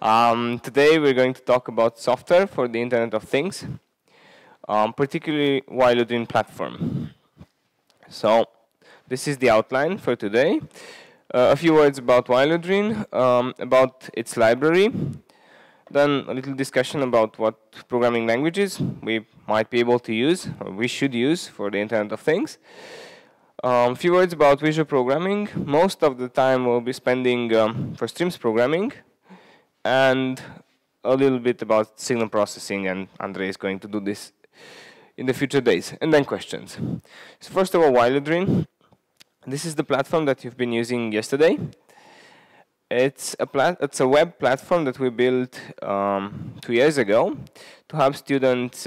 Today we're going to talk about software for the Internet of Things, particularly Wilodrine platform. So this is the outline for today. A few words about Wilodrine, about its library, then a little discussion about what programming languages we might be able to use, or we should use for the Internet of Things. A few words about visual programming. Most of the time we'll be spending for streams programming, and a little bit about signal processing, and Andrei is going to do this in the future days, and then questions. So first of all, Wilodrine. This is the platform that you've been using yesterday. It's a web platform that we built 2 years ago to help students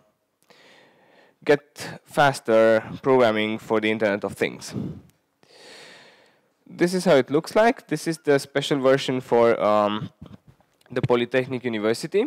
get faster programming for the Internet of Things. This is how it looks like. This is the special version for the Polytechnic University.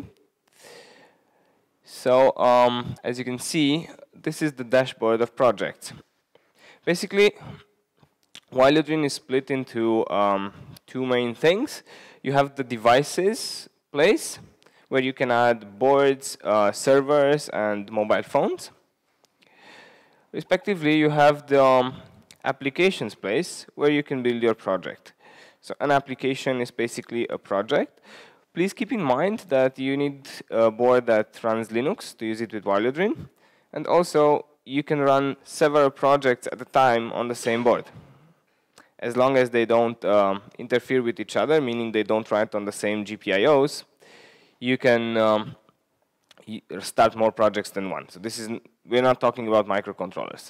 So as you can see, this is the dashboard of projects. Basically, Wilodrine is split into two main things. You have the devices place, where you can add boards, servers, and mobile phones. Respectively, you have the applications place, where you can build your project. So an application is basically a project. Please keep in mind that you need a board that runs Linux to use it with Wilodrine. And also, you can run several projects at a time on the same board, as long as they don't interfere with each other, meaning they don't write on the same GPIOs. You can start more projects than one. So we're not talking about microcontrollers.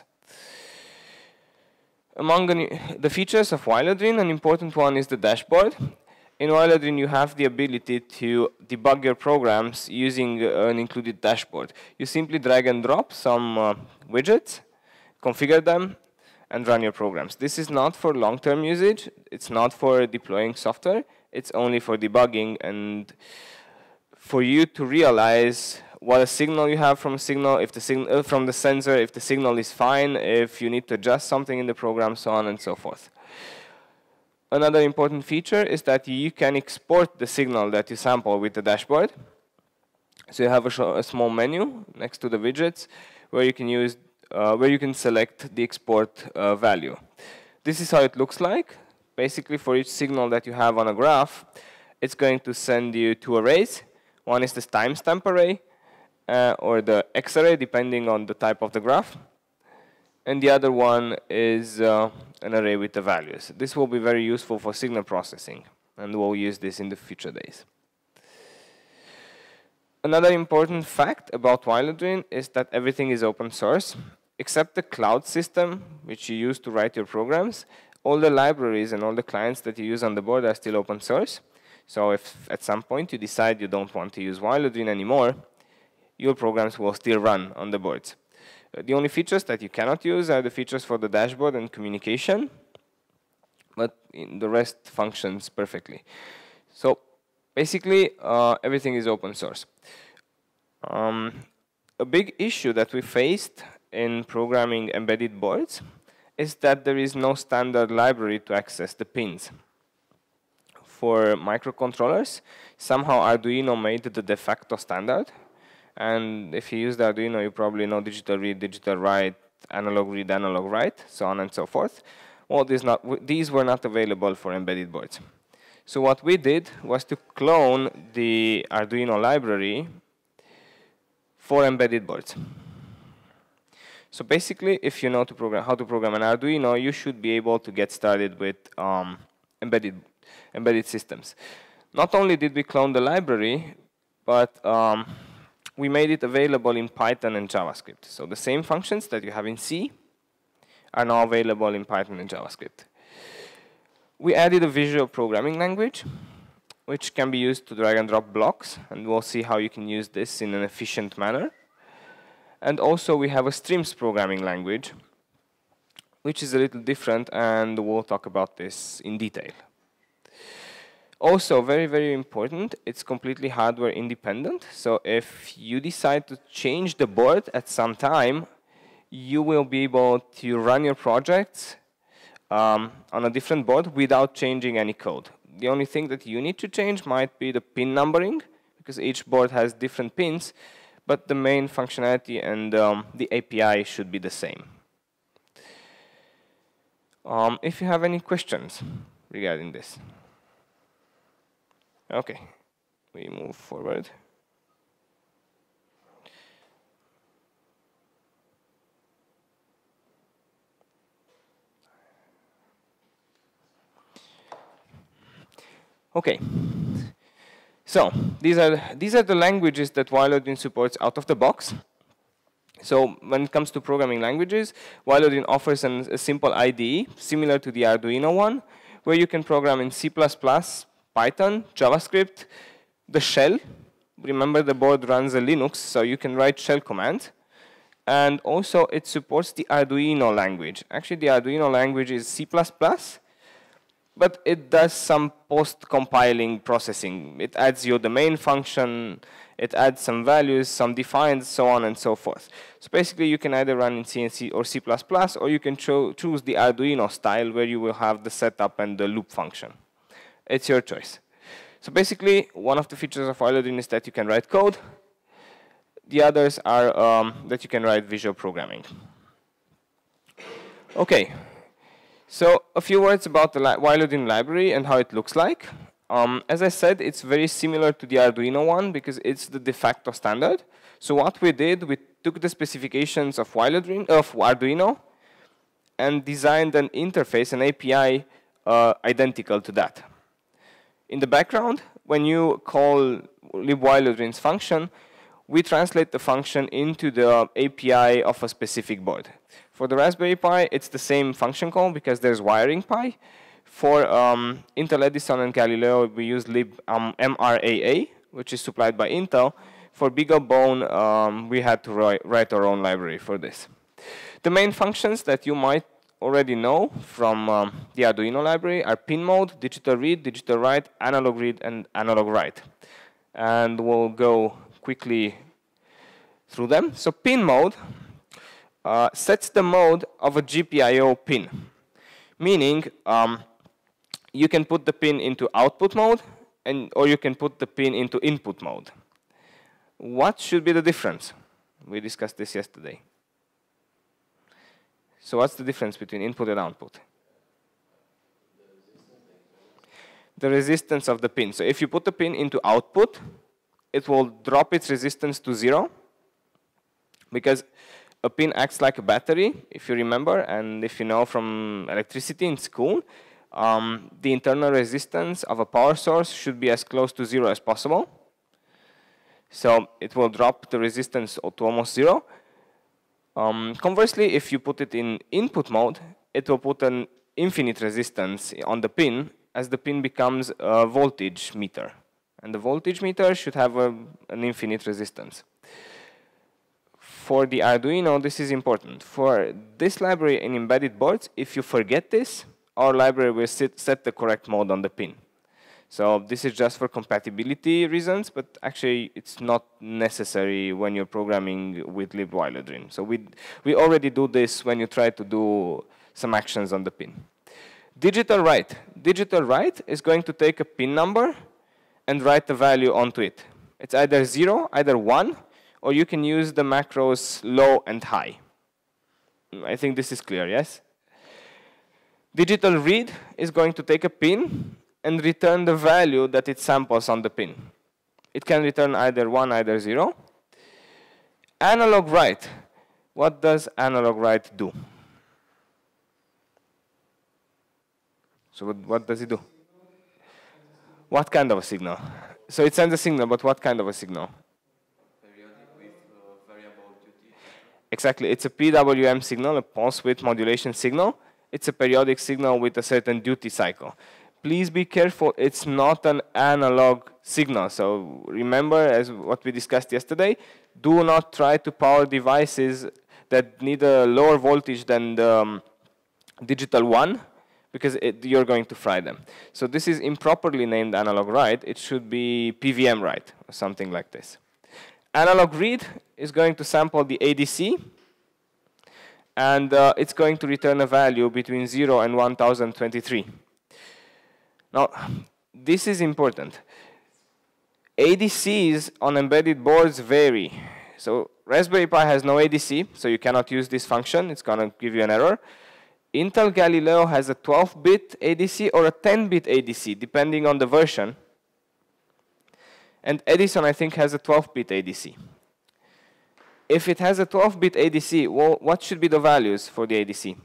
Among the features of Wilodrine, an important one is the dashboard. In Wilodrine, you have the ability to debug your programs using an included dashboard. You simply drag and drop some widgets, configure them, and run your programs. This is not for long-term usage. It's not for deploying software. It's only for debugging and for you to realize what a signal you have from a signal, if the from the sensor, if the signal is fine, if you need to adjust something in the program, so on and so forth. Another important feature is that you can export the signal that you sample with the dashboard. So you have a small menu next to the widgets where you can use where you can select the export value. This is how it looks like. Basically, for each signal that you have on a graph, it's going to send you two arrays. One is the timestamp array, or the X array, depending on the type of the graph. And the other one is an array with the values. This will be very useful for signal processing, and we'll use this in the future days. Another important fact about Wilodrine is that everything is open source, except the cloud system, which you use to write your programs. All the libraries and all the clients that you use on the board are still open source. So if at some point you decide you don't want to use Wilodrine anymore, your programs will still run on the boards. The only features that you cannot use are the features for the dashboard and communication, but the rest functions perfectly. So basically, everything is open source. A big issue that we faced in programming embedded boards is that there is no standard library to access the pins. For microcontrollers, somehow Arduino made the de facto standard. And if you use the Arduino, you probably know digital read, digital write, analog read, analog write, so on and so forth. Well, these were not available for embedded boards. So what we did was to clone the Arduino library for embedded boards. So basically, if you know how to program an Arduino, you should be able to get started with embedded systems. Not only did we clone the library, but we made it available in Python and JavaScript. So the same functions that you have in C are now available in Python and JavaScript. We added a visual programming language, which can be used to drag and drop blocks, and we'll see how you can use this in an efficient manner. And also we have a streams programming language, which is a little different, and we'll talk about this in detail. Also, very, very important, it's completely hardware independent. So if you decide to change the board at some time, you will be able to run your projects on a different board without changing any code. the only thing that you need to change might be the pin numbering, because each board has different pins, but the main functionality and the API should be the same. If you have any questions regarding this. Okay, we move forward. Okay, so these are the languages that Wilodrin supports out of the box. So when it comes to programming languages, Wilodrin offers a simple IDE similar to the Arduino one, where you can program in C++, Python, JavaScript, the shell. Remember, the board runs a Linux, so you can write shell commands. And also it supports the Arduino language. Actually, the Arduino language is C++, but it does some post-compiling processing. It adds your domain function, it adds some values, some defines, so on and so forth. So basically, you can either run in C or C++, or you can choose the Arduino style, where you will have the setup and the loop function. It's your choice. So basically, one of the features of Wilodrin is that you can write code. The others are that you can write visual programming. Okay. So a few words about the Wilodrin library and how it looks like. As I said, it's very similar to the Arduino one because it's the de facto standard. So what we did, we took the specifications of Arduino and designed an interface, an API identical to that. In the background, when you call libwilodrin's function, we translate the function into the API of a specific board. For the Raspberry Pi, it's the same function call because there's wiring pi. For Intel Edison and Galileo, we use MRAA, which is supplied by Intel. For BeagleBone, we had to write our own library for this. The main functions that you might already know from the Arduino library are pin mode, digital read, digital write, analog read, and analog write. And we'll go quickly through them. So pin mode sets the mode of a GPIO pin, meaning you can put the pin into output mode, or you can put the pin into input mode. What should be the difference? We discussed this yesterday. So what's the difference between input and output? The resistance of the pin. So if you put the pin into output, it will drop its resistance to 0, because a pin acts like a battery, if you remember, and if you know from electricity in school, the internal resistance of a power source should be as close to 0 as possible. So it will drop the resistance to almost 0. Conversely, if you put it in input mode, it will put an infinite resistance on the pin, as the pin becomes a voltage meter. And the voltage meter should have an infinite resistance. For the Arduino, this is important. For this library in embedded boards, if you forget this, our library will set the correct mode on the pin. So this is just for compatibility reasons, but actually it's not necessary when you're programming with libwilodrin. So we already do this when you try to do some actions on the pin. Digital write. Digital write is going to take a pin number and write the value onto it. It's either 0, either 1, or you can use the macros low and high. I think this is clear, yes? Digital read is going to take a pin and return the value that it samples on the pin. It can return either 1, either 0. Analog write. What does analog write do? So what does it do? What kind of a signal? So it sends a signal, but what kind of a signal? Exactly, it's a PWM signal, a pulse width modulation signal. It's a periodic signal with a certain duty cycle. Please be careful, it's not an analog signal. So remember, as what we discussed yesterday, do not try to power devices that need a lower voltage than the digital one, because you're going to fry them. So this is improperly named analog write. It should be PWM write, or something like this. Analog read is going to sample the ADC, and it's going to return a value between 0 and 1023. Now, this is important. ADCs on embedded boards vary. So Raspberry Pi has no ADC, so you cannot use this function. It's going to give you an error. Intel Galileo has a 12-bit ADC or a 10-bit ADC, depending on the version. And Edison, I think, has a 12-bit ADC. If it has a 12-bit ADC, well, what should be the values for the ADC?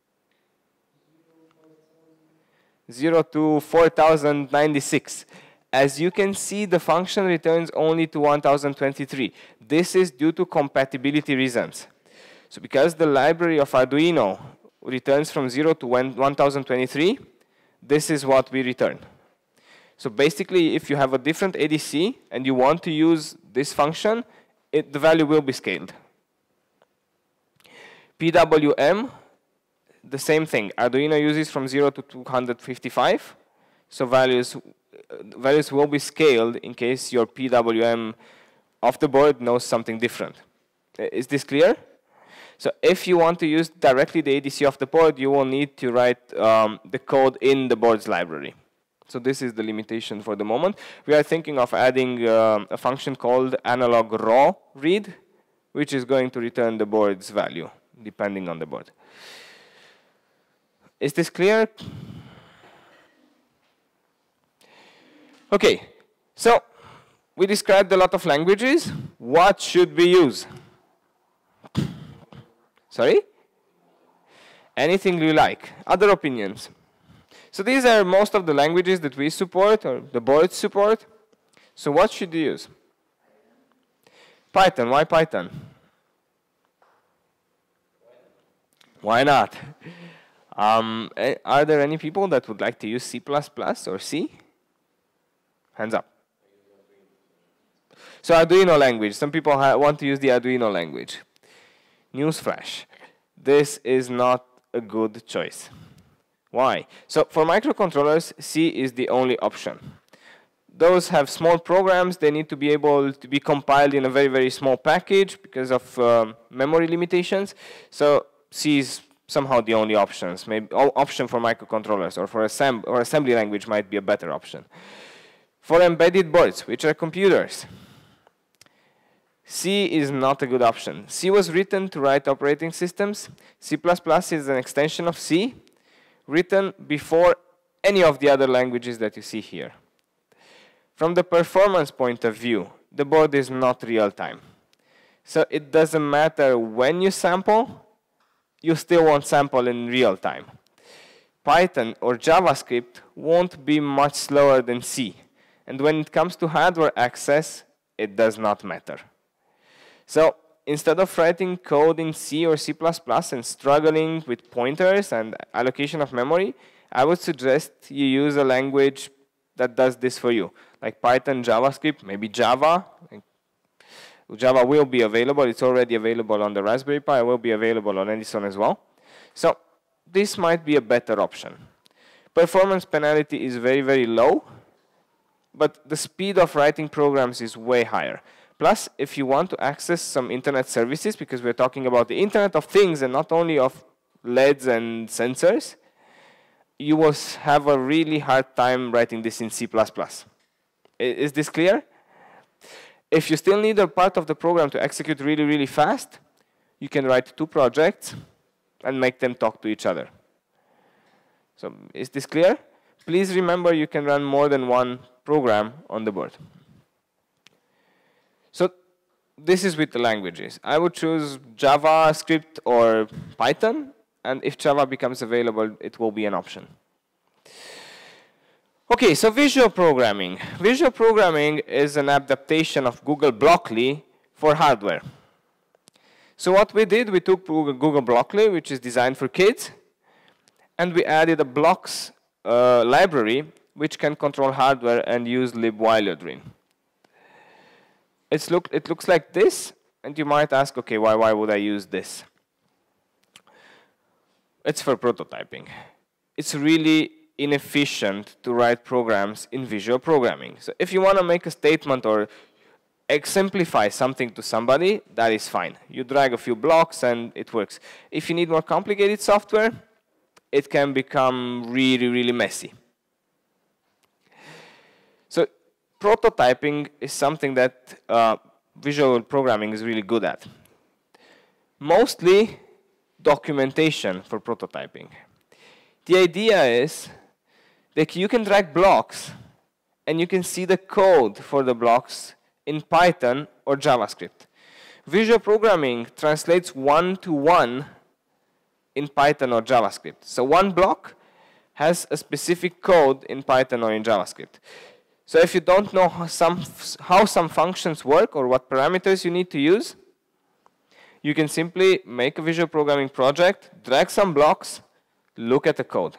0 to 4096. As you can see, the function returns only to 1023. This is due to compatibility reasons. So because the library of Arduino returns from 0 to 1023, this is what we return. So basically, if you have a different ADC and you want to use this function, the value will be scaled. PWM, the same thing. Arduino uses from 0 to 255. So values will be scaled in case your PWM of the board knows something different. Is this clear? So if you want to use directly the ADC of the board, you will need to write the code in the board's library. So this is the limitation for the moment. We are thinking of adding a function called analog raw read, which is going to return the board's value, depending on the board. Is this clear? Okay, so we described a lot of languages. What should we use? Sorry? Anything you like. Other opinions? So these are most of the languages that we support, or the boards support. So what should you use? Python. Why Python? Why not? Are there any people that would like to use C++ or C? Hands up. So Arduino language. Some people want to use the Arduino language. Newsflash. This is not a good choice. Why? So for microcontrollers, C is the only option. Those have small programs. They need to be able to be compiled in a very, very small package because of memory limitations. So C is somehow the only options. Maybe option for microcontrollers or for assembly language might be a better option. For embedded boards, which are computers, C is not a good option. C was written to write operating systems. C++ is an extension of C, written before any of the other languages that you see here. From the performance point of view, the board is not real-time. So it doesn't matter when you sample, you still won't sample in real time. Python or JavaScript won't be much slower than C. And when it comes to hardware access, it does not matter. So instead of writing code in C or C++ and struggling with pointers and allocation of memory, I would suggest you use a language that does this for you, like Python, JavaScript, maybe Java. Java will be available. It's already available on the Raspberry Pi. It will be available on Edison as well. So this might be a better option. Performance penalty is very, very low, but the speed of writing programs is way higher. Plus, if you want to access some internet services, because we're talking about the Internet of Things and not only of LEDs and sensors, you will have a really hard time writing this in C++. Is this clear? If you still need a part of the program to execute really, really fast, you can write 2 projects and make them talk to each other. So is this clear? Please remember you can run more than one program on the board. So this is with the languages. I would choose JavaScript or Python, and if Java becomes available, it will be an option. Okay, so visual programming. Visual programming is an adaptation of Google Blockly for hardware. So what we did, we took Google Blockly, which is designed for kids, and we added a blocks library which can control hardware and use libwilderdrin. It looks like this, and you might ask, okay, why would I use this? It's for prototyping. It's really inefficient to write programs in visual programming. So if you want to make a statement or exemplify something to somebody, that is fine. You drag a few blocks and it works. If you need more complicated software, it can become really, really messy. prototyping is something that visual programming is really good at. Mostly documentation for prototyping. The idea is that you can drag blocks and you can see the code for the blocks in Python or JavaScript. Visual programming translates one-to-one in Python or JavaScript. So one block has a specific code in Python or in JavaScript. So if you don't know how some functions work or what parameters you need to use, you can simply make a visual programming project, drag some blocks, look at the code,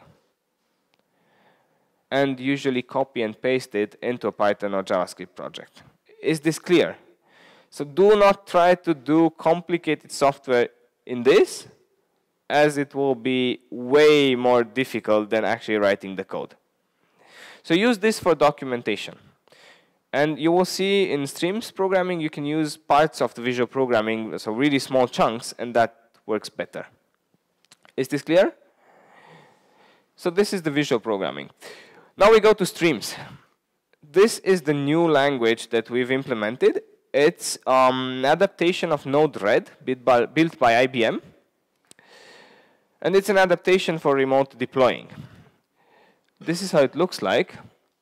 and usually copy and paste it into a Python or JavaScript project. Is this clear? So do not try to do complicated software in this, as it will be way more difficult than actually writing the code. So use this for documentation. And you will see in streams programming, you can use parts of the visual programming, so really small chunks, and that works better. Is this clear? So this is the visual programming. Now we go to streams. This is the new language that we've implemented. It's an adaptation of Node-RED built by IBM. And it's an adaptation for remote deploying. This is how it looks like.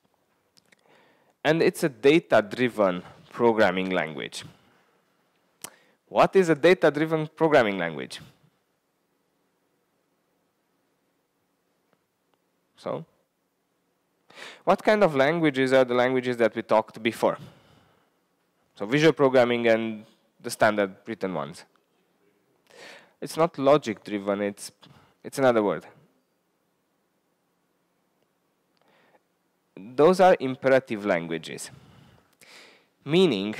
And it's a data-driven programming language. What is a data-driven programming language? So, what kind of languages are the languages that we talked before? So visual programming and the standard written ones. It's not logic-driven, it's another word. Those are imperative languages. Meaning,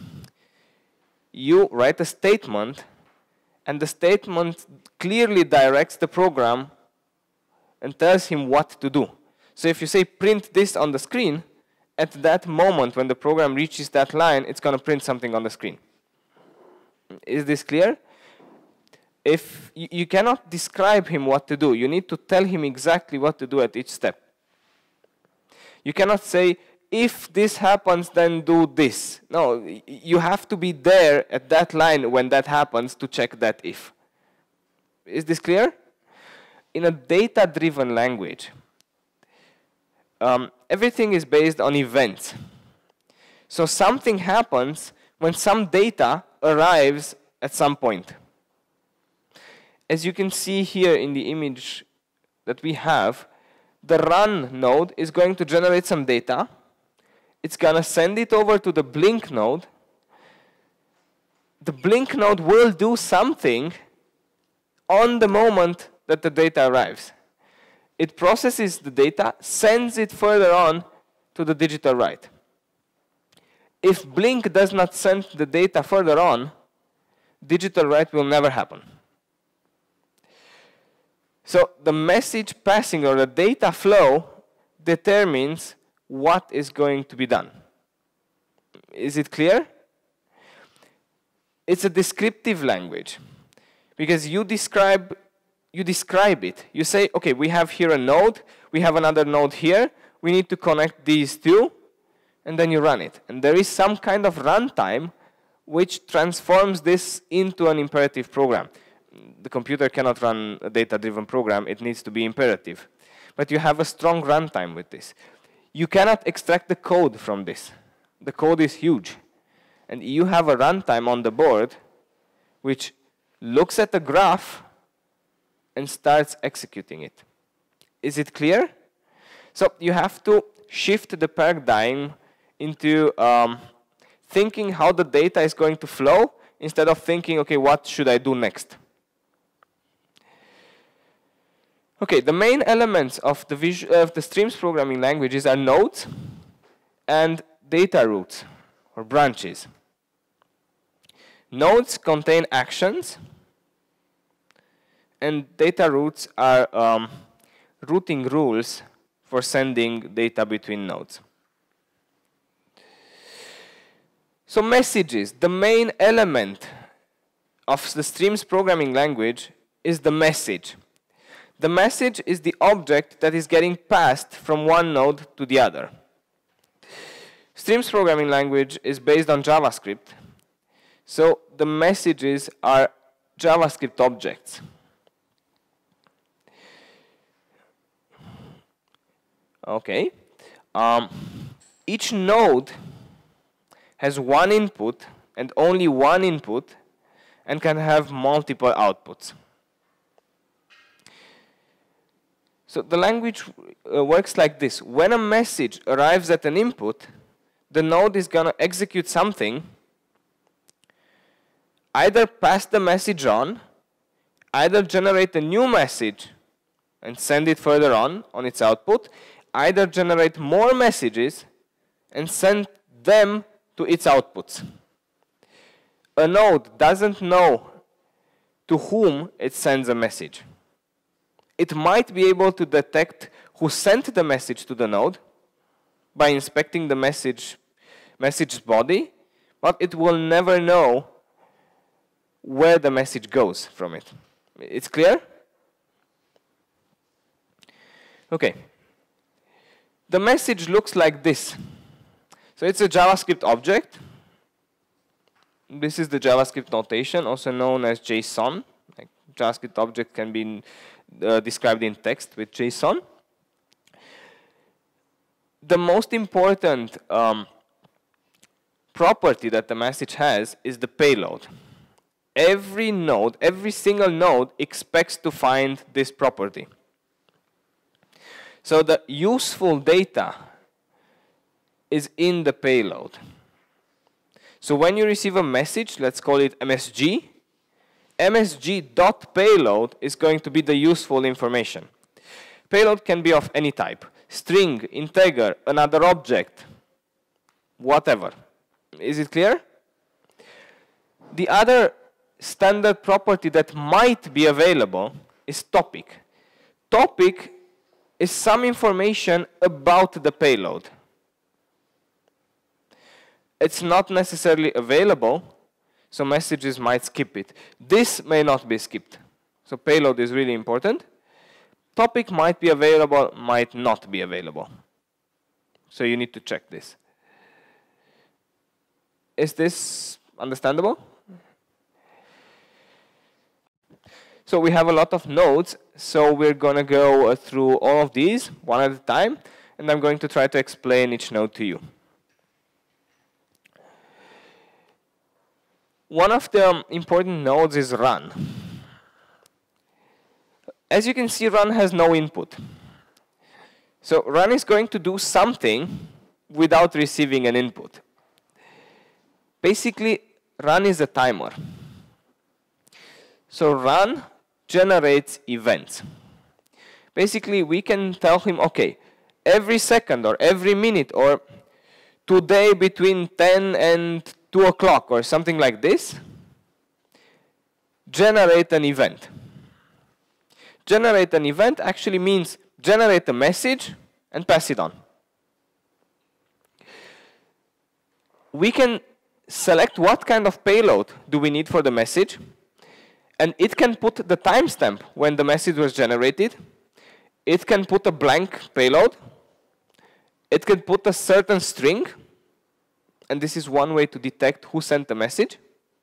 you write a statement, and the statement clearly directs the program and tells him what to do. So if you say print this on the screen, at that moment when the program reaches that line, it's going to print something on the screen. Is this clear? If you cannot describe him what to do, you need to tell him exactly what to do at each step. You cannot say, if this happens, then do this. No, you have to be there at that line when that happens to check that if. Is this clear? In a data-driven language, everything is based on events. So something happens when some data arrives at some point. As you can see here in the image that we have, the run node is going to generate some data. It's going to send it over to the blink node. The blink node will do something on the moment that the data arrives. It processes the data, sends it further on to the digital write. If blink does not send the data further on, digital write will never happen. So the message passing or the data flow determines what is going to be done. Is it clear? It's a descriptive language because you describe it. You say, okay, we have here a node, we have another node here, we need to connect these two, and then you run it. And there is some kind of runtime which transforms this into an imperative program. The computer cannot run a data-driven program, it needs to be imperative. But you have a strong runtime with this. You cannot extract the code from this. The code is huge. And you have a runtime on the board which looks at the graph and starts executing it. Is it clear? So you have to shift the paradigm into thinking how the data is going to flow instead of thinking, okay, what should I do next? Okay, the main elements of the streams programming languages are nodes and data roots or branches. Nodes contain actions, and data roots are routing rules for sending data between nodes. So messages, the main element of the streams programming language is the message. The message is the object that is getting passed from one node to the other. Streams programming language is based on JavaScript. So the messages are JavaScript objects. Okay. Each node has one input and only one input and can have multiple outputs. So the language works like this. When a message arrives at an input, the node is going to execute something, either pass the message on, either generate a new message and send it further on its output, either generate more messages and send them to its outputs. A node doesn't know to whom it sends a message. It might be able to detect who sent the message to the node by inspecting the message's body, but it will never know where the message goes from it. It's clear? Okay. The message looks like this. So it's a JavaScript object. This is the JavaScript notation, also known as JSON. Like JavaScript object can be described in text with JSON. The most important property that the message has is the payload. Every node, every single node expects to find this property. So the useful data is in the payload. So when you receive a message, let's call it MSG, MSG.payload is going to be the useful information. Payload can be of any type: string, integer, another object, whatever. Is it clear? The other standard property that might be available is topic. Topic is some information about the payload. It's not necessarily available, so messages might skip it. This may not be skipped. So payload is really important. Topic might be available, might not be available. So you need to check this. Is this understandable? So we have a lot of nodes, so we're going to go through all of these one at a time, and I'm going to try to explain each node to you. One of the important nodes is run. As you can see, run has no input. So run is going to do something without receiving an input. Basically, run is a timer. So run generates events. Basically, we can tell him, okay, every second or every minute or today between 10 and 2 o'clock or something like this, generate an event. Generate an event actually means generate a message and pass it on. We can select what kind of payload do we need for the message, and it can put the timestamp when the message was generated. It can put a blank payload. It can put a certain string, and this is one way to detect who sent the message.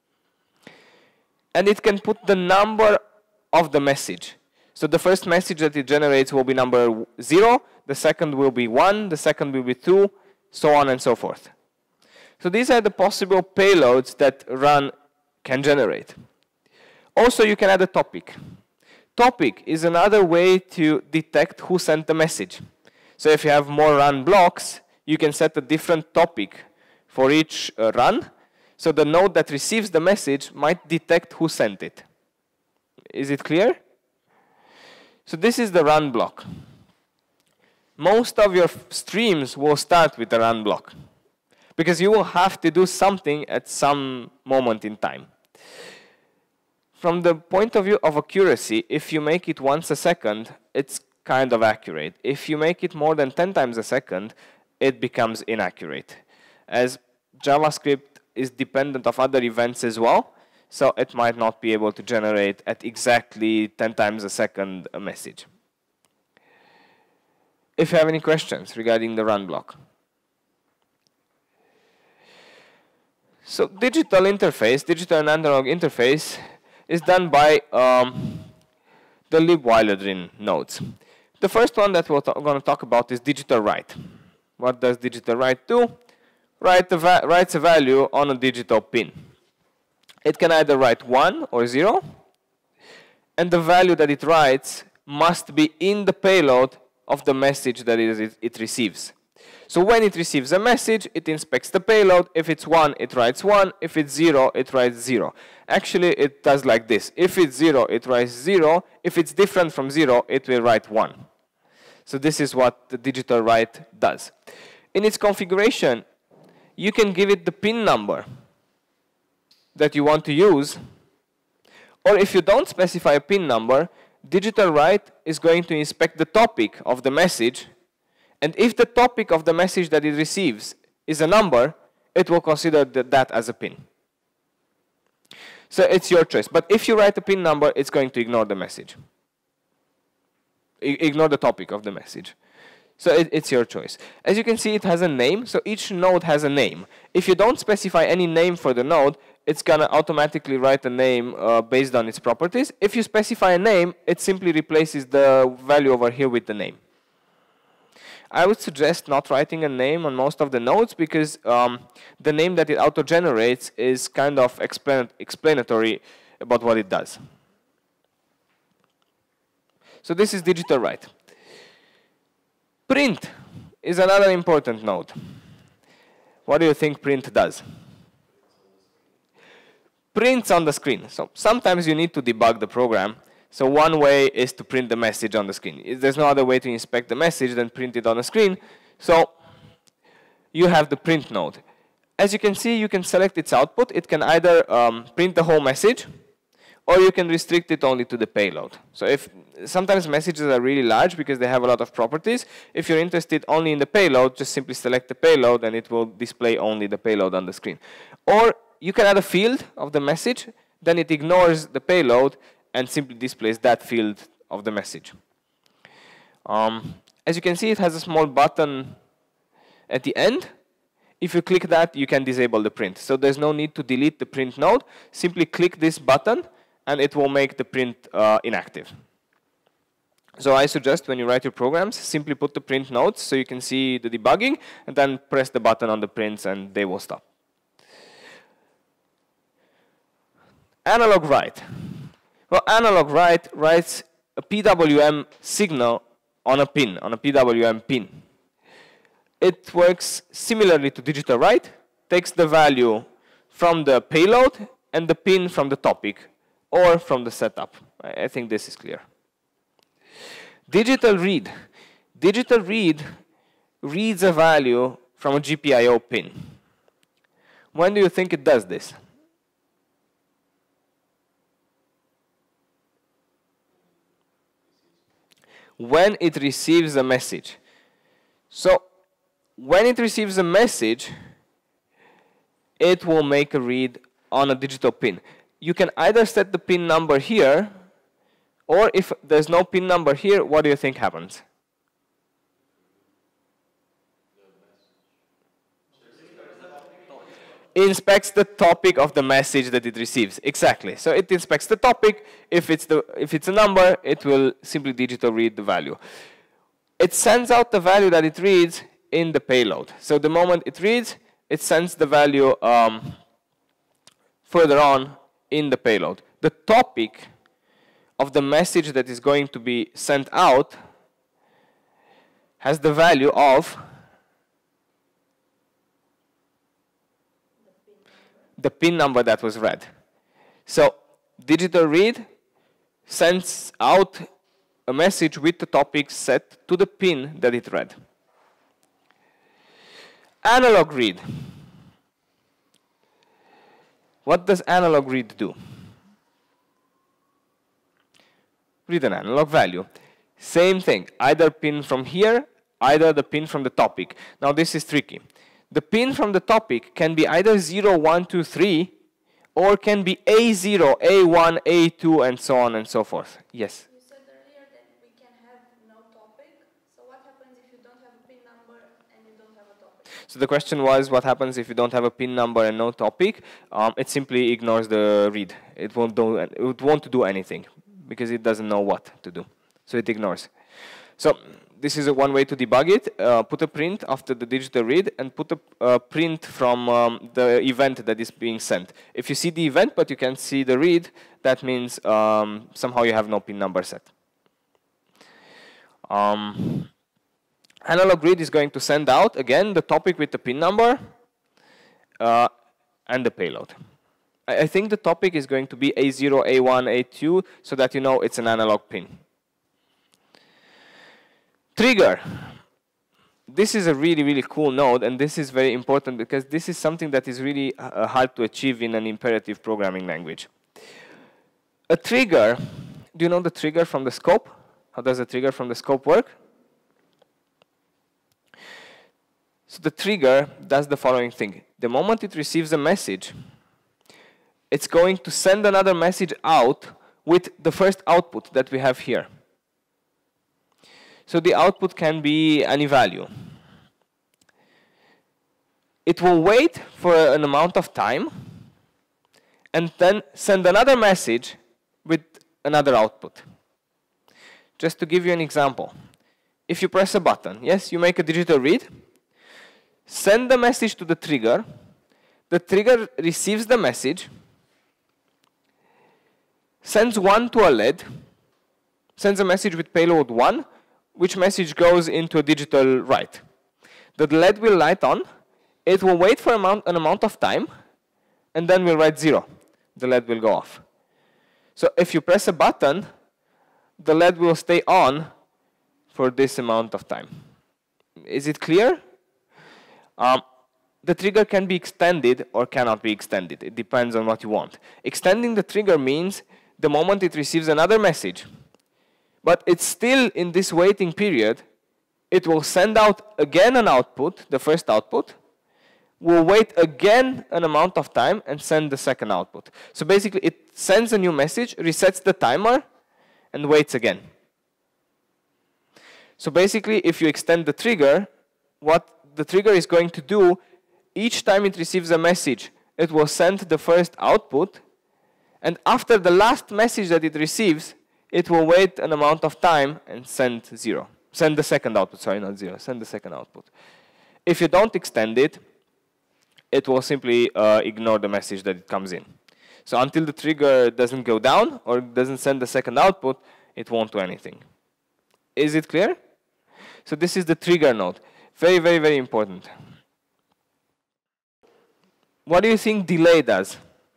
And it can put the number of the message. So the first message that it generates will be number 0, the second will be 1, the second will be 2, so on and so forth. So these are the possible payloads that run can generate. Also, you can add a topic. Topic is another way to detect who sent the message. So if you have more run blocks, you can set a different topic for each run. So the node that receives the message might detect who sent it. Is it clear? So this is the run block. Most of your streams will start with a run block, because you will have to do something at some moment in time. From the point of view of accuracy, if you make it once a second, it's kind of accurate. If you make it more than 10 times a second, it becomes inaccurate. As JavaScript is dependent of other events as well, so it might not be able to generate at exactly 10 times a second a message. If you have any questions regarding the run block. So digital interface, digital and analog interface is done by the libwhiledrin nodes. The first one that we're going to talk about is digital write. What does digital write do? Writes a value on a digital pin. It can either write 1 or 0, and the value that it writes must be in the payload of the message that it receives. So when it receives a message, it inspects the payload. If it's 1, it writes 1. If it's 0, it writes 0. Actually, it does like this. If it's 0, it writes 0. If it's different from 0, it will write 1. So this is what the digital write does. In its configuration, you can give it the pin number that you want to use. Or if you don't specify a pin number, digital write is going to inspect the topic of the message. And if the topic of the message that it receives is a number, it will consider that as a pin. So it's your choice. But if you write a pin number, it's going to ignore the message. Ignore the topic of the message. So it's your choice. As you can see, it has a name. So each node has a name. If you don't specify any name for the node, it's going to automatically write a name based on its properties. If you specify a name, it simply replaces the value over here with the name. I would suggest not writing a name on most of the nodes because the name that it auto-generates is kind of explanatory about what it does. So this is digital write. Print is another important node. What do you think print does? Prints on the screen. So sometimes you need to debug the program. So one way is to print the message on the screen. If there's no other way to inspect the message than print it on the screen. So you have the print node. As you can see, you can select its output. It can either print the whole message, or you can restrict it only to the payload. So if sometimes messages are really large because they have a lot of properties. If you're interested only in the payload, just simply select the payload and it will display only the payload on the screen. Or you can add a field of the message, then it ignores the payload and simply displays that field of the message. As you can see, it has a small button at the end. If you click that, you can disable the print. So there's no need to delete the print node. Simply click this button, and it will make the print inactive. So I suggest when you write your programs, simply put the print nodes so you can see the debugging, and then press the button on the prints, and they will stop. Analog write. Well, analog write writes a PWM signal on a pin, on a PWM pin. It works similarly to digital write, takes the value from the payload and the pin from the topic or from the setup. I think this is clear. Digital read. Digital read reads a value from a GPIO pin. When do you think it does this? When it receives a message. So when it receives a message, it will make a read on a digital pin. You can either set the pin number here, or if there's no pin number here, what do you think happens? Inspects the topic of the message that it receives. Exactly. So it inspects the topic. If it's a number, it will simply digital read the value. It sends out the value that it reads in the payload. So the moment it reads, it sends the value further on in the payload. The topic of the message that is going to be sent out has the value of the pin number that was read. So digital read sends out a message with the topic set to the pin that it read. Analog read. What does analog read do? Read an analog value. Same thing, either pin from here, either the pin from the topic. Now this is tricky. The pin from the topic can be either 0, 1, 2, 3, or can be A0, A1, A2, and so on and so forth. Yes? You said earlier that we can have no topic. So what happens if you don't have a pin number and you don't have a topic? So the question was, what happens if you don't have a pin number and no topic? It simply ignores the read. It won't do anything because it doesn't know what to do. So it ignores. So this is one way to debug it. Put a print after the digital read and put a print from the event that is being sent. If you see the event but you can't see the read, that means somehow you have no pin number set. Analog read is going to send out, again, the topic with the pin number and the payload. I think the topic is going to be A0, A1, A2, so that you know it's an analog pin. Trigger. This is a really, really cool node, and this is very important because this is something that is really hard to achieve in an imperative programming language. A trigger, do you know the trigger from the scope? How does a trigger from the scope work? So the trigger does the following thing. The moment it receives a message, it's going to send another message out with the first output that we have here. So the output can be any value. It will wait for an amount of time and then send another message with another output. Just to give you an example, if you press a button, yes, you make a digital read, send the message to the trigger receives the message, sends 1 to a LED, sends a message with payload 1, which message goes into a digital write. The LED will light on, it will wait for an amount of time, and then will write 0. The LED will go off. So if you press a button, the LED will stay on for this amount of time. Is it clear? The trigger can be extended or cannot be extended. It depends on what you want. Extending the trigger means the moment it receives another message, but it's still in this waiting period, it will send out again an output, the first output, will wait again an amount of time and send the second output. So basically it sends a new message, resets the timer, and waits again. So basically if you extend the trigger, what the trigger is going to do, each time it receives a message, it will send the first output, and after the last message that it receives, it will wait an amount of time and send 0. Send the second output, sorry, not 0, send the second output. If you don't extend it, it will simply ignore the message that it comes in. So until the trigger doesn't go down or doesn't send the second output, it won't do anything. Is it clear? So this is the trigger node. Very, very, very important. What do you think delay does?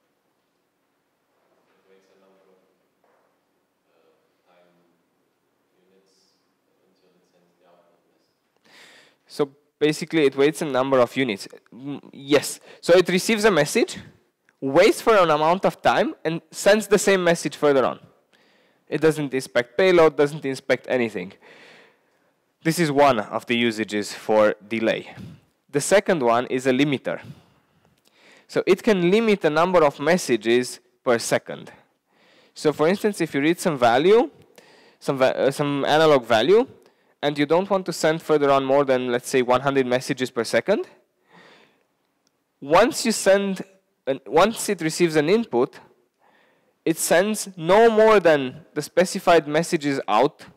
So basically, it waits a number of units. Yes. So it receives a message, waits for an amount of time, and sends the same message further on. It doesn't inspect payload, doesn't inspect anything. This is one of the usages for delay. The second one is a limiter. So it can limit the number of messages per second. So for instance, if you read some value, some analog value, and you don't want to send further on more than, let's say, 100 messages per second, once it receives an input, it sends no more than the specified messages out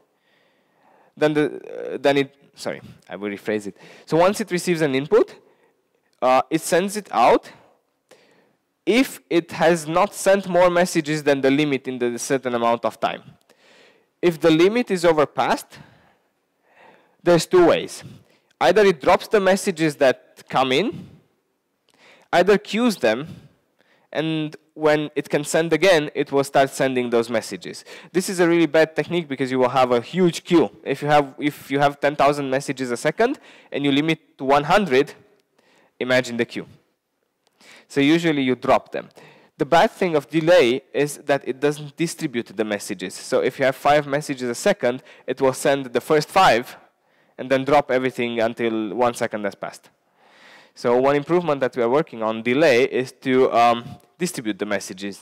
sorry, I will rephrase it. So once it receives an input, it sends it out if it has not sent more messages than the limit in the certain amount of time. If the limit is overpassed, there's two ways. Either it drops the messages that come in, either queues them, and when it can send again, it will start sending those messages. This is a really bad technique because you will have a huge queue. If you have 10,000 messages a second and you limit to 100, imagine the queue. So usually you drop them. The bad thing of delay is that it doesn't distribute the messages. So if you have 5 messages a second, it will send the first 5 and then drop everything until 1 second has passed. So one improvement that we are working on delay is to distribute the messages.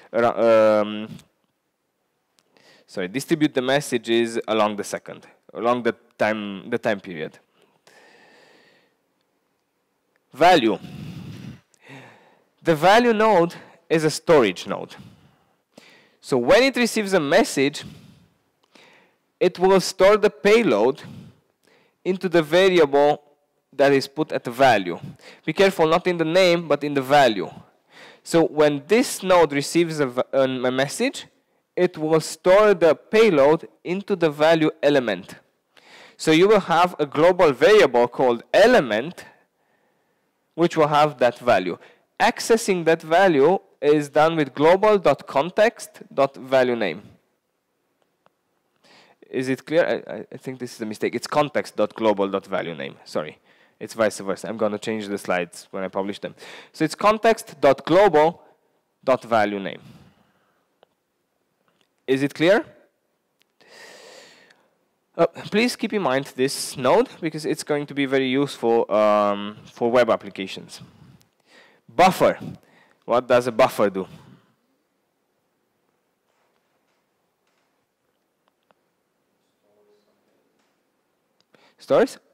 Distribute the messages along the second, along the time period. Value. The value node is a storage node. So when it receives a message, it will store the payload into the variable that is put at the value. Be careful, not in the name, but in the value. So when this node receives a message, it will store the payload into the value element. So you will have a global variable called element, which will have that value. Accessing that value is done with global.context.valueName. Is it clear? I think this is a mistake. It's context.global.valueName. Sorry. It's vice versa. I'm going to change the slides when I publish them. So it's context.global.valueName. Is it clear? Please keep in mind this node, because it's going to be very useful for web applications. Buffer. What does a buffer do? Stores?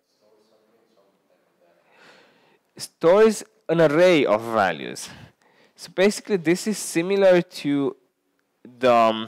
Stores an array of values. So basically, this is similar to the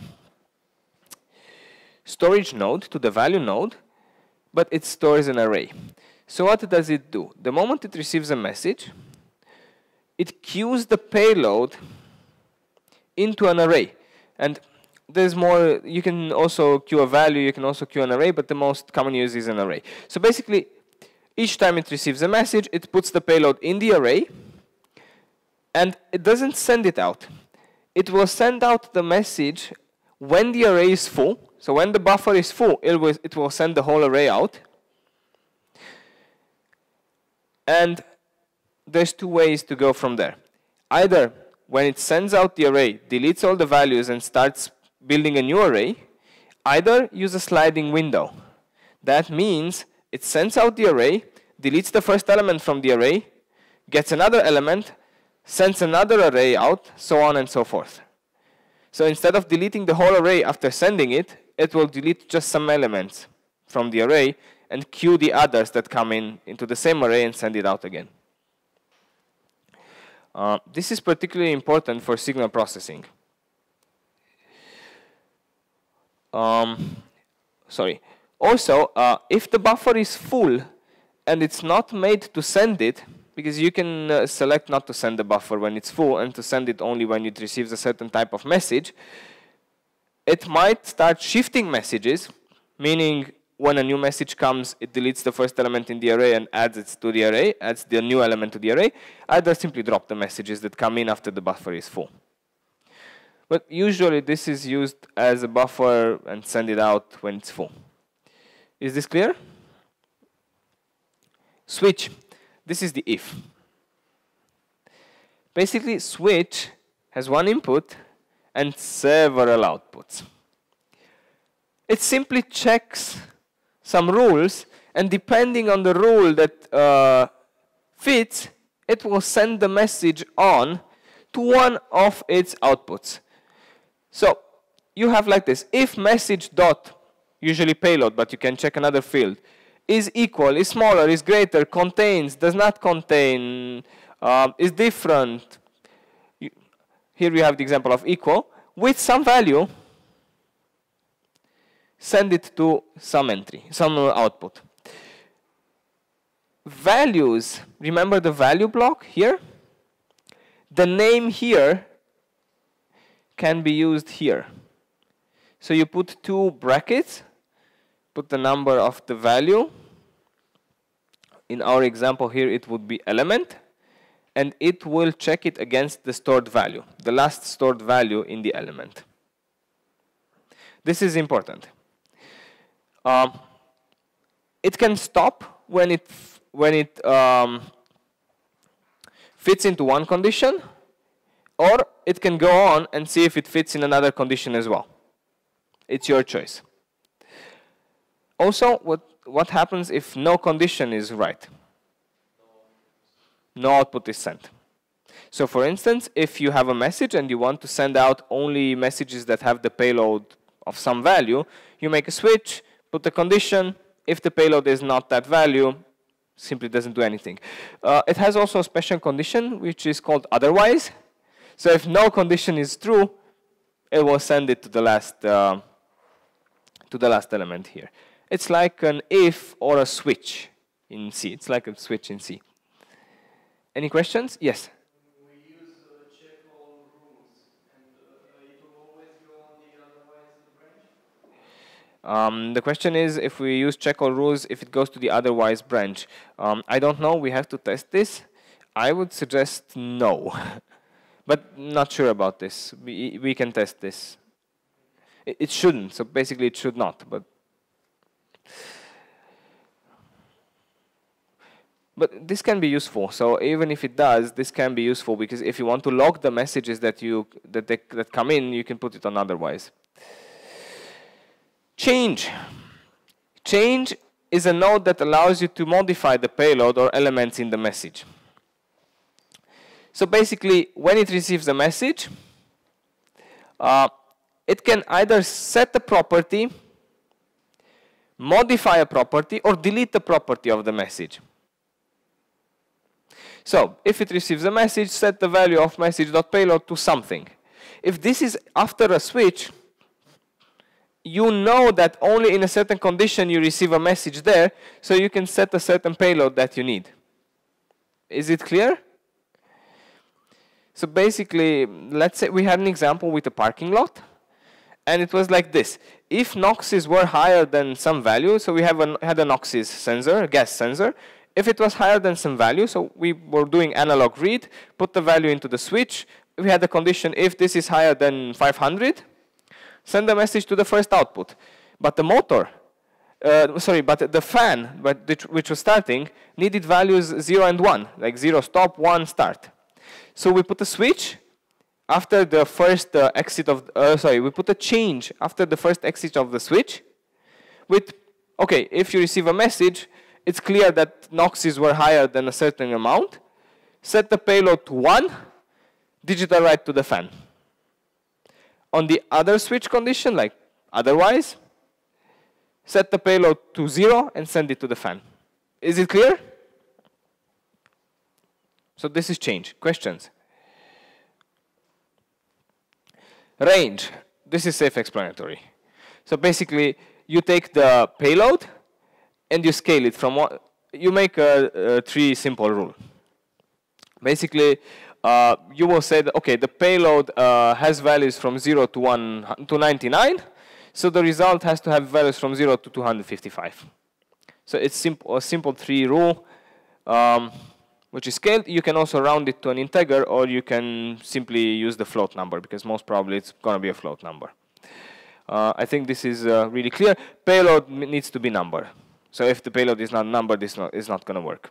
storage node, to the value node, but it stores an array. So what does it do? The moment it receives a message, it queues the payload into an array. And there's more, you can also queue a value, you can also queue an array, but the most common use is an array. So basically, each time it receives a message, it puts the payload in the array, and it doesn't send it out. It will send out the message when the array is full. So when the buffer is full, it will send the whole array out. And there's two ways to go from there. Either when it sends out the array, deletes all the values and starts building a new array, either use a sliding window. That means it sends out the array, deletes the first element from the array, gets another element, sends another array out, so on and so forth. So instead of deleting the whole array after sending it, it will delete just some elements from the array and queue the others that come into the same array and send it out again. This is particularly important for signal processing. Also, if the buffer is full and it's not made to send it, because you can select not to send the buffer when it's full and to send it only when it receives a certain type of message, it might start shifting messages, meaning when a new message comes, it deletes the first element in the array and adds it to the array, adds the new element to the array, either simply drop the messages that come in after the buffer is full. But usually this is used as a buffer and send it out when it's full. Is this clear? Switch. This is the if. Basically, switch has one input and several outputs. It simply checks some rules, and depending on the rule that fits, it will send the message on to one of its outputs. So you have like this: if message dot, usually payload, but you can check another field, is equal, is smaller, is greater, contains, does not contain, is different. Here we have the example of equal. With some value, send it to some entry, some output. Values, remember the value block here? The name here can be used here. So you put two brackets, put the number of the value. In our example here, it would be element, and it will check it against the stored value, the last stored value in the element. This is important. It can stop when it fits into one condition, or it can go on and see if it fits in another condition as well. It's your choice. Also, what happens if no condition is right? No output is sent. So for instance, if you have a message and you want to send out only messages that have the payload of some value, you make a switch, put a condition. If the payload is not that value, Simply doesn't do anything. It has also a special condition, which is called otherwise. So if no condition is true, it will send it to the last element here. It's like an if or a switch in C. It's like a switch in C. Any questions? Yes? We use check all rules, and it will always go on the otherwise branch? The question is if we use check all rules, if it goes to the otherwise branch. I don't know. We have to test this. I would suggest no. But not sure about this. We can test this. It shouldn't. So basically it should not. But this can be useful. So even if it does, this can be useful because if you want to log the messages that come in, you can put it on otherwise. Change. Change is a node that allows you to modify the payload or elements in the message. So basically, when it receives a message, it can either set a property, modify a property, or delete the property of the message. So if it receives a message, set the value of message.payload to something. If this is after a switch, you know that only in a certain condition you receive a message there, so you can set a certain payload that you need. Is it clear? So basically, let's say we had an example with a parking lot, and it was like this. If NOxes were higher than some value, so we had a NOxes sensor, a gas sensor. If it was higher than some value, so we were doing analog read, put the value into the switch. We had the condition, if this is higher than 500, send a message to the first output. But the motor, but the fan, which was starting, needed values 0 and 1, like 0 stop, 1 start. So we put a switch after the first exit of, we put a change after the first exit of the switch with, okay, if you receive a message, it's clear that NOxes were higher than a certain amount. Set the payload to 1, digital write to the fan. On the other switch condition, like otherwise, set the payload to 0 and send it to the fan. Is it clear? So this is change. Questions? Range. This is self-explanatory. So basically, you take the payload and you scale it from one. You make a three simple rule. Basically, you will say that, okay, the payload has values from 0 to 99, so the result has to have values from 0 to 255. So it's a simple three rule, which is scaled. You can also round it to an integer, or you can simply use the float number, because most probably it's going to be a float number. I think this is really clear. Payload needs to be number. So if the payload is not numbered, this is not going to work.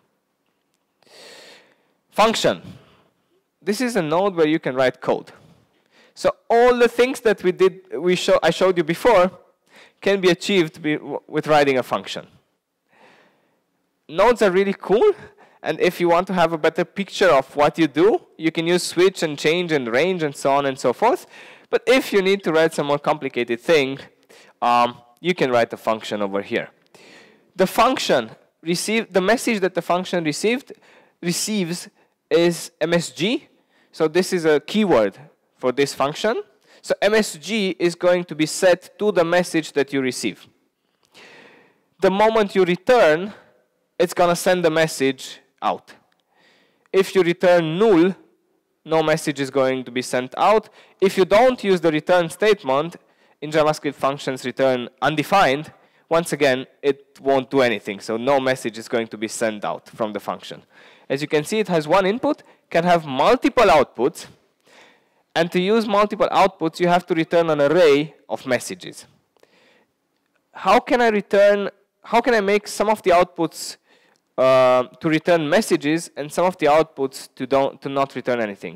Function. This is a node where you can write code. So all the things that I showed you before can be achieved with writing a function. Nodes are really cool, and if you want to have a better picture of what you do, you can use switch and change and range and so on and so forth. But if you need to write some more complicated thing, you can write a function over here. The function the message that the function receives is MSG. So this is a keyword for this function. So MSG is going to be set to the message that you receive. The moment you return, it's going to send the message out. If you return null, no message is going to be sent out. If you don't use the return statement, in JavaScript functions return undefined, once again, it won't do anything. So no message is going to be sent out from the function. As you can see, it has one input, can have multiple outputs. And to use multiple outputs, you have to return an array of messages. How can I make some of the outputs to return messages and some of the outputs to not return anything?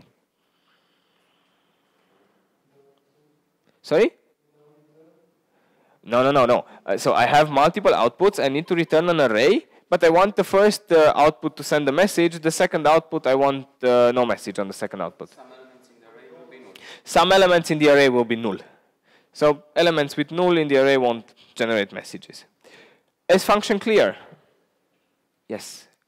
Sorry? No. So I have multiple outputs. I need to return an array, but I want the first output to send a message. The second output, I want no message on the second output. Some elements in the array will be null. So elements with null in the array won't generate messages. Is function clear? Yes.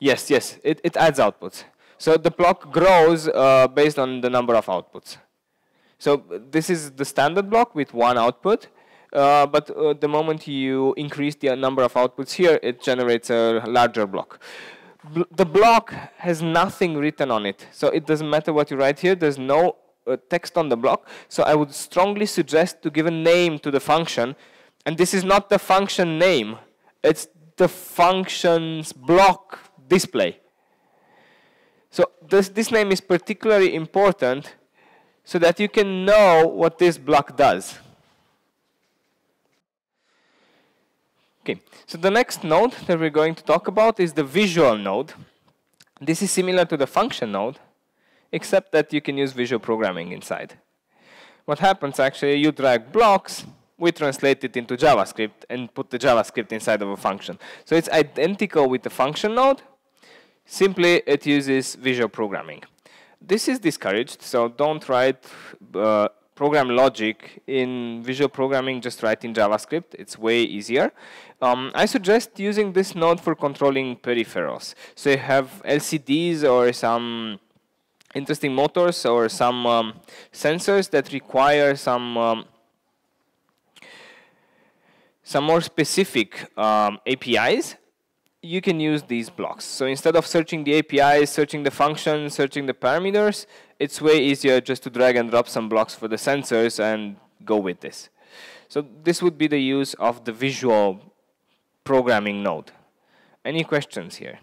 Yes, yes, it adds outputs. So the block grows based on the number of outputs. So this is the standard block with one output, but the moment you increase the number of outputs here, it generates a larger block. The block has nothing written on it, so it doesn't matter what you write here. There's no text on the block, so I would strongly suggest to give a name to the function, and this is not the function name, it's the function's block display. So this name is particularly important so that you can know what this block does. Okay, so the next node that we're going to talk about is the visual node. This is similar to the function node, except that you can use visual programming inside. What happens actually, you drag blocks, we translate it into JavaScript and put the JavaScript inside of a function. So it's identical with the function node, simply it uses visual programming. This is discouraged, so don't write program logic in visual programming, just write in JavaScript. It's way easier. I suggest using this node for controlling peripherals. So you have LCDs or some interesting motors or some sensors that require some more specific APIs. You can use these blocks. So instead of searching the APIs, searching the functions, searching the parameters, it's way easier just to drag and drop some blocks for the sensors and go with this. So this would be the use of the visual programming node. Any questions here?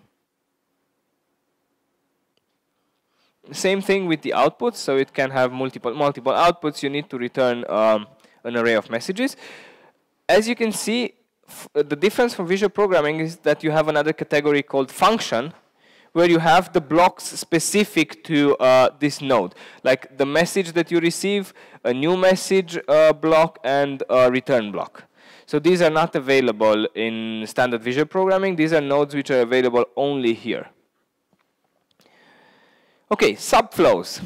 Same thing with the outputs, so it can have multiple outputs. You need to return an array of messages. As you can see, the difference from visual programming is that you have another category called function, where you have the blocks specific to this node, like the message that you receive, a new message block, and a return block. So these are not available in standard visual programming. These are nodes which are available only here. Okay, subflows.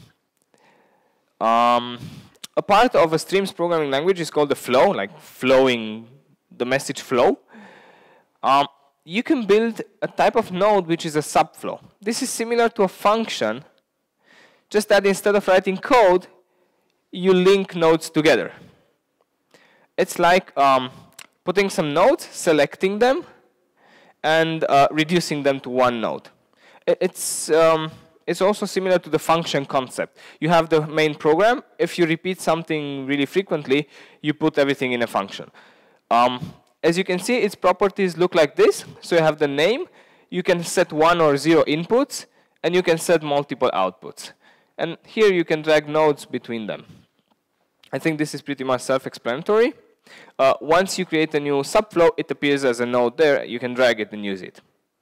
A part of a Streams programming language is called the flow, like flowing the message flow. You can build a type of node which is a subflow. This is similar to a function, just that instead of writing code, you link nodes together. It's like putting some nodes, selecting them, and reducing them to one node. It's also similar to the function concept. You have the main program. If you repeat something really frequently, you put everything in a function. As you can see, its properties look like this. So you have the name. You can set 1 or 0 inputs, and you can set multiple outputs. And here you can drag nodes between them. I think this is pretty much self-explanatory. Once you create a new subflow, it appears as a node there. You can drag it and use it.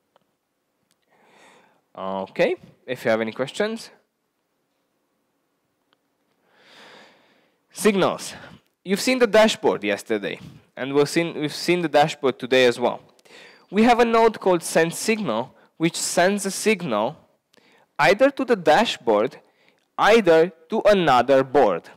Okay, if you have any questions. Signals. You've seen the dashboard yesterday, and we've seen the dashboard today as well. We have a node called sendSignal, which sends a signal either to the dashboard, either to another board.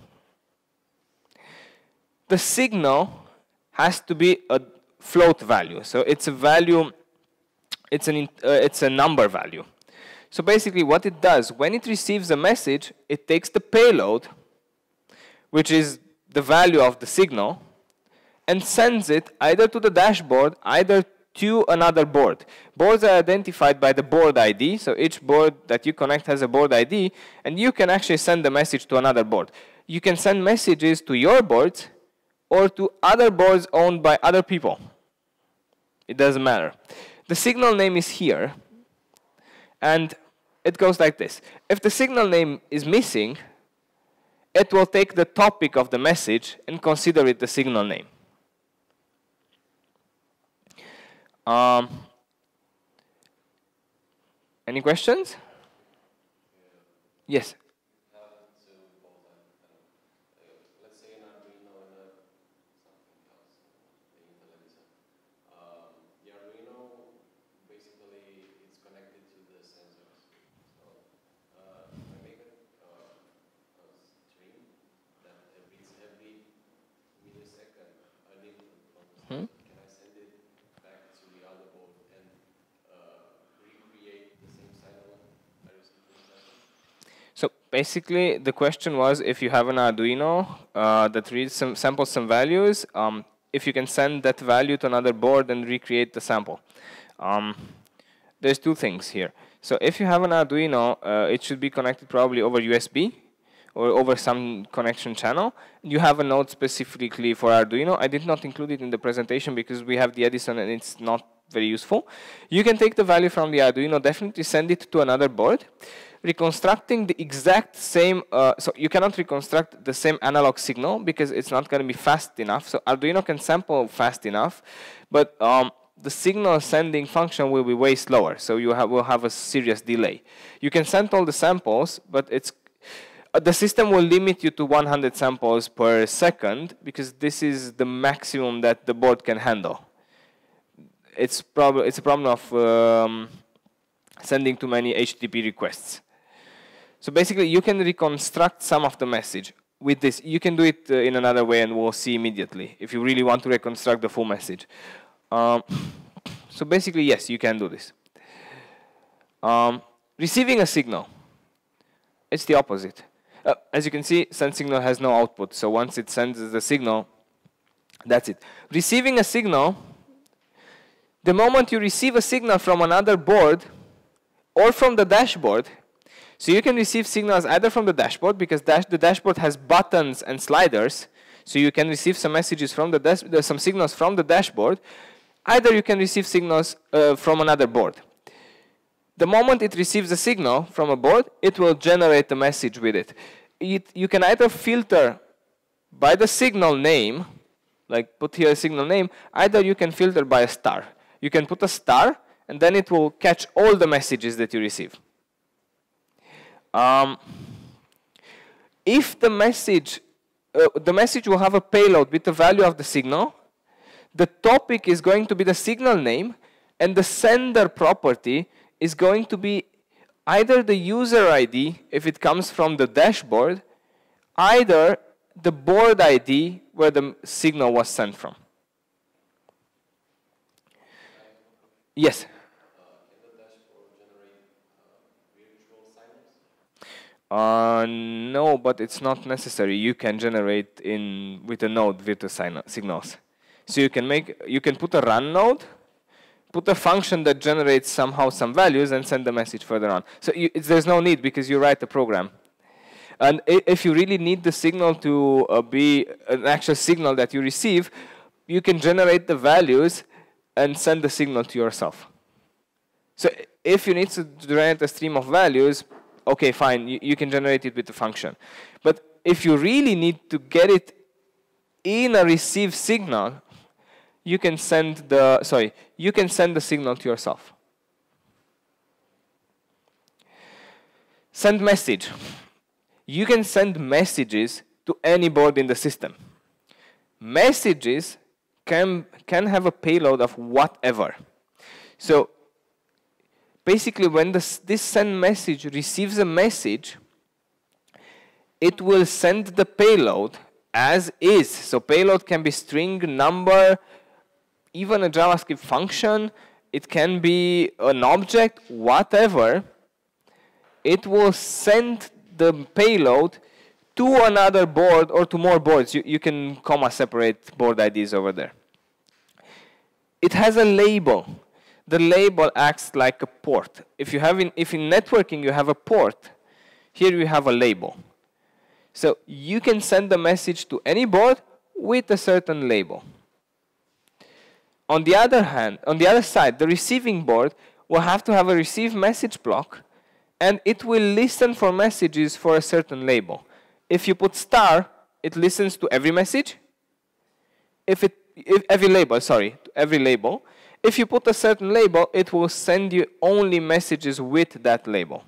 The signal has to be a float value, so it's a value. It's a number value. So basically, what it does, when it receives a message, it takes the payload, which is the value of the signal, and sends it either to the dashboard, either to another board. Boards are identified by the board ID, so each board that you connect has a board ID, and you can actually send the message to another board. You can send messages to your boards or to other boards owned by other people. It doesn't matter. The signal name is here, and it goes like this. If the signal name is missing, it will take the topic of the message and consider it the signal name. Any questions? Yes. Let's say an Arduino and something else, the Intel Elisa. The Arduino basically is connected to the sensors. So if I make a stream that reads every millisecond an input from the sensor, can I send it back to the other board and Basically, the question was if you have an Arduino that reads samples some values, if you can send that value to another board and recreate the sample. There's two things here. So if you have an Arduino, it should be connected probably over USB or over some connection channel. You have a node specifically for Arduino. I did not include it in the presentation because we have the Edison and it's not very useful. You can take the value from the Arduino, definitely send it to another board, reconstructing the exact same, so you cannot reconstruct the same analog signal because it's not going to be fast enough. So Arduino can sample fast enough, but the signal sending function will be way slower, so you will have a serious delay. You can send all the samples, but it's the system will limit you to 100 samples per second because this is the maximum that the board can handle. It's a problem of sending too many HTTP requests. So basically, you can reconstruct some of the message with this. You can do it in another way, and we'll see immediately if you really want to reconstruct the full message. So basically, yes, you can do this. Receiving a signal, it's the opposite. As you can see, send signal has no output. So once it sends the signal, that's it. Receiving a signal, the moment you receive a signal from another board or from the dashboard, so you can receive signals either from the dashboard because the dashboard has buttons and sliders, so you can receive some messages from the some signals from the dashboard. Either you can receive signals from another board. The moment it receives a signal from a board, it will generate a message with it. You can either filter by the signal name, like put here a signal name, either you can filter by a star. You can put a star, and then it will catch all the messages that you receive. If the message will have a payload with the value of the signal, the topic is going to be the signal name, and the sender property is going to be either the user ID, if it comes from the dashboard, either the board ID where the signal was sent from. Yes? Can the dashboard generate virtual signals? No, but it's not necessary. You can generate with a node virtual signals. So you can put a run node, put a function that generates somehow some values and send the message further on. So there's no need because you write the program. And if you really need the signal to be an actual signal that you receive, you can generate the values and send the signal to yourself. So if you need to generate a stream of values, okay, fine, you can generate it with the function. But if you really need to get it in a received signal, you can send the signal to yourself. Send message. You can send messages to any board in the system. Messages can have a payload of whatever. So basically, when this send message receives a message, it will send the payload as is. So payload can be string, number, even a JavaScript function. It can be an object, whatever. It will send the payload to another board or to more boards. You can comma separate board IDs over there. It has a label. The label acts like a port. If in networking you have a port, here you have a label. So you can send the message to any board with a certain label. On the other hand, on the other side, the receiving board will have to have a receive message block, and it will listen for messages for a certain label. If you put star, it listens to every message. Every label. If you put a certain label, it will send you only messages with that label.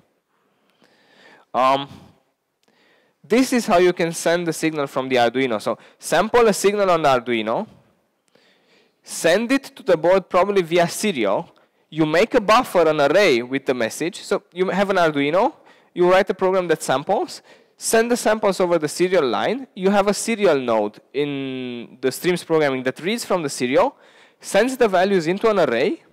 This is how you can send the signal from the Arduino. So sample a signal on the Arduino, send it to the board probably via serial. You make a buffer, an array with the message. So you have an Arduino, you write a program that samples, send the samples over the serial line. You have a serial node in the streams programming that reads from the serial, sends the values into an array.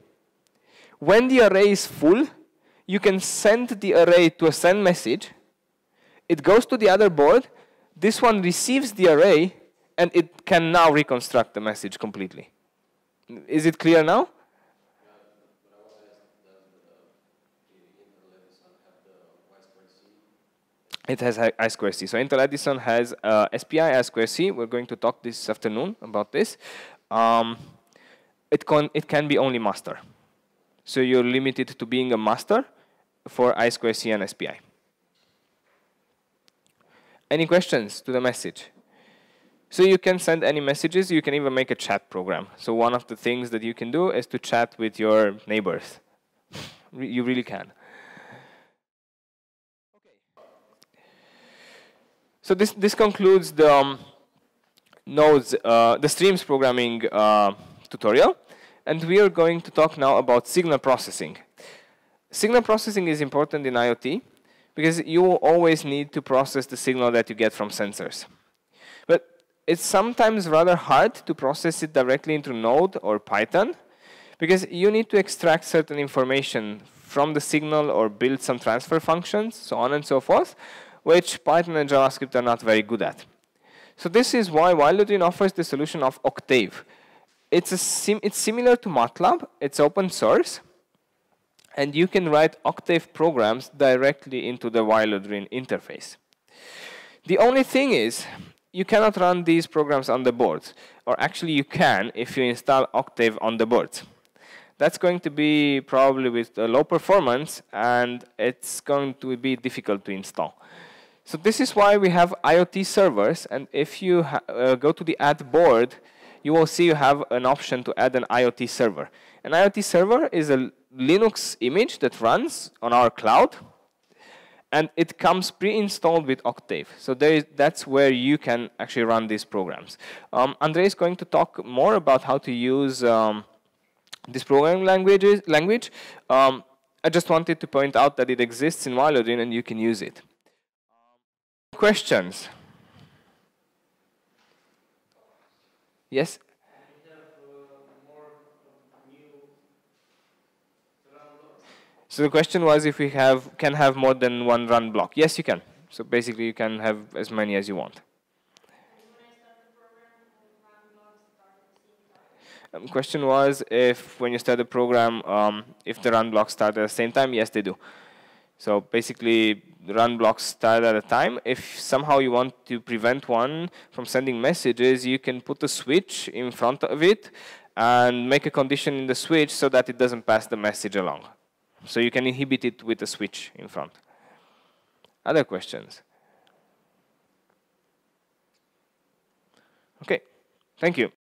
When the array is full, you can send the array to a send message. it goes to the other board, this one receives the array, and it can now reconstruct the message completely. Is it clear now? It has I2C. So Intel Edison has SPI I2C. We're going to talk this afternoon about this. It can be only master. So you're limited to being a master for I2C and SPI. Any questions to the message? So you can send any messages. You can even make a chat program. So one of the things that you can do is to chat with your neighbors. You really can. So this concludes the nodes, the streams programming tutorial. And we are going to talk now about signal processing. Signal processing is important in IoT because you will always need to process the signal that you get from sensors. But it's sometimes rather hard to process it directly into Node or Python because you need to extract certain information from the signal or build some transfer functions, so on and so forth, which Python and JavaScript are not very good at. So this is why Wildodrine offers the solution of Octave. It's similar to MATLAB. It's open source. And you can write Octave programs directly into the Wildodrine interface. The only thing is, you cannot run these programs on the boards. Or actually, you can if you install Octave on the boards. That's going to be probably with low performance, and it's going to be difficult to install. So this is why we have IoT servers. And if you go to the Add board, you will see you have an option to add an IoT server. An IoT server is a Linux image that runs on our cloud, and it comes pre-installed with Octave. So that's where you can actually run these programs. Andrei is going to talk more about how to use this programming language. I just wanted to point out that it exists in Wildodrine and you can use it. Questions? Yes? So the question was if we can have more than one run block. Yes, you can. So basically, you can have as many as you want. Question was if when you start the program, if the run blocks start at the same time. Yes, they do. So basically, the run blocks start at a time. If somehow you want to prevent one from sending messages, you can put a switch in front of it and make a condition in the switch so that it doesn't pass the message along. So you can inhibit it with a switch in front. Other questions? Okay, thank you.